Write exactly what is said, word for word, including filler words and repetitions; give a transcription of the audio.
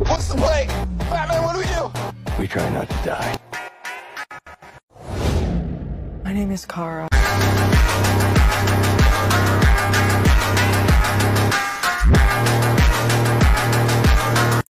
What's the play? Batman, what do we do? We try not to die. My name is Kara.